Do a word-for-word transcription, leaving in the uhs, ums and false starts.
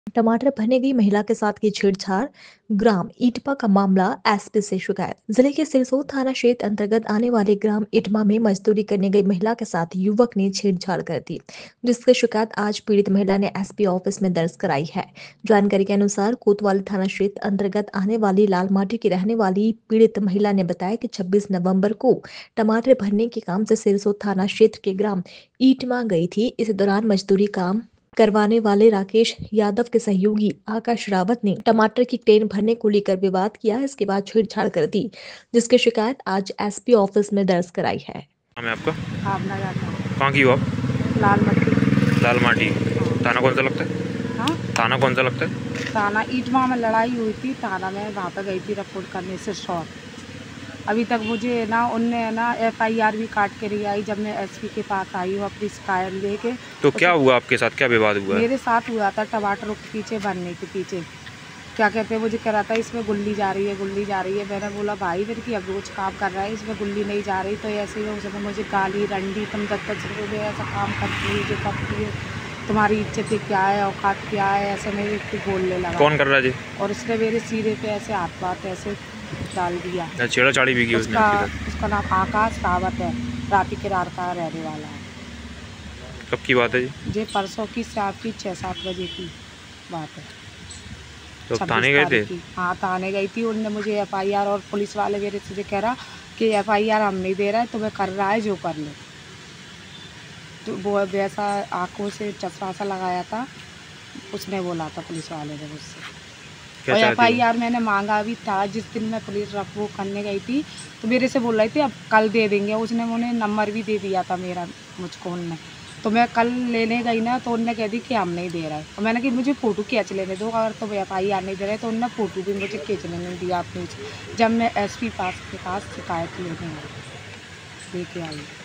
टमाटर भरने गई महिला के साथ की छेड़छाड़, ग्राम इटमा का मामला, एसपी से शिकायत। जिले के सिरसोद थाना क्षेत्र अंतर्गत आने वाले ग्राम इटमा में मजदूरी करने गई महिला के साथ युवक ने छेड़छाड़ कर दी, जिसकी शिकायत आज पीड़ित महिला ने एसपी ऑफिस में दर्ज कराई है। जानकारी के अनुसार कोतवाली थाना क्षेत्र अंतर्गत आने वाली लाल माटी की रहने वाली पीड़ित महिला ने बताया कि छब्बीस नवम्बर को टमाटर भरने के काम से सिरसोद थाना क्षेत्र के ग्राम इटमा गई थी। इस दौरान मजदूरी काम करवाने वाले राकेश यादव के सहयोगी आकाश रावत ने टमाटर की क्रेन भरने को लेकर विवाद किया। इसके बाद छेड़छाड़ कर दी, जिसकी शिकायत आज एसपी ऑफिस में दर्ज कराई है। नाम है आपका? भावना जाता। कहाँ की हो आप? लाल मट्टी। लाल माटी। थाना कौन सा लगता है? हाँ, थाना कौन सा लगता है? थाना ईटमा में लड़ाई हुई थी। थाना में वहाँ पे गई थी रिपोर्ट करने से शॉर्ट। अभी तक मुझे ना उनने ना एफआईआर भी काट के नहीं आई। जब मैं एसपी के पास आई हूँ अपनी शिकायत लेके। तो क्या हुआ आपके साथ, क्या विवाद हुआ? मेरे साथ हुआ था टमाटरों के पीछे भरने के पीछे। क्या कहते हैं, मुझे कह रहा था इसमें गुल्ली जा रही है, गुल्ली जा रही है। मैंने बोला भाई मेरे की अब रोज काम कर रहा है, इसमें गुल्ली नहीं जा रही। तो ऐसे ही उसने मुझे गाली रंडी, तुम दस दस रुपये ऐसा काम करती है, जो करती है, तुम्हारी इज्जत क्या है, औकात क्या है, ऐसे मेरे को बोलने लगा। कौन कर रहा है जी? और उसने मेरे सीरे पे ऐसे हाथ पात ऐसे डाल दिया। छेड़ाछाड़ी भी की उसने उसका आपके साथ? उसका नाम आकाश रावत है, राती किरार का रहने वाला है। कब की बात है जी? ये परसों की शाम की छः सात बजे की बात है। तो छब्बीस थाने गए थे? हाँ, थाने गई थी। उनने मुझे एफआईआर और पुलिस वाले मेरे से कह रहा कि एफआईआर हम नहीं दे रहा है, तुम्हें कर रहा है जो कर ले। तो वो वैसा आंखों से चश्मा सा लगाया था, उसने बोला था पुलिस वाले ने मुझसे। और एफआईआर मैंने मांगा भी था। जिस दिन मैं पुलिस रफ वो करने गई थी तो मेरे से बोल रही थी अब कल दे देंगे। उसने मुझे नंबर भी दे दिया था मेरा मुझको उनने। तो मैं कल लेने गई ना तो उनने कह दी कि हम नहीं दे रहा है। और मैंने कि मुझे फ़ोटो खींच लेने दो, अगर तो एफआईआर नहीं दे रहे तो उनने फ़ोटो भी मुझे खींचने नहीं दिया अपने। जब मैं एसपी पास के पास शिकायत लेने आई लेके आई।